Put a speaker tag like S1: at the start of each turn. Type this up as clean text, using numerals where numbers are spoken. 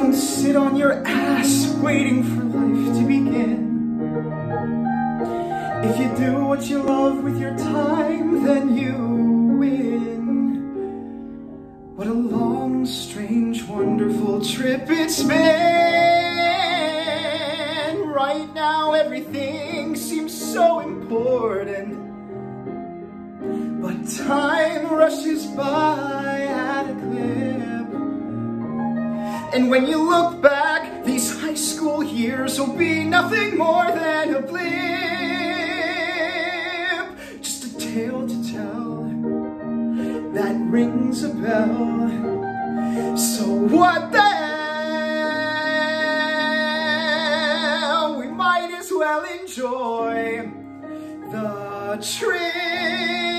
S1: Don't sit on your ass waiting for life to begin. If you do what you love with your time, then you win. What a long, strange, wonderful trip it's been. Right now everything seems so important, but time rushes by at a clip. And when you look back, these high school years will be nothing more than a blip. Just a tale to tell that rings a bell. So what the hell? We might as well enjoy the trip.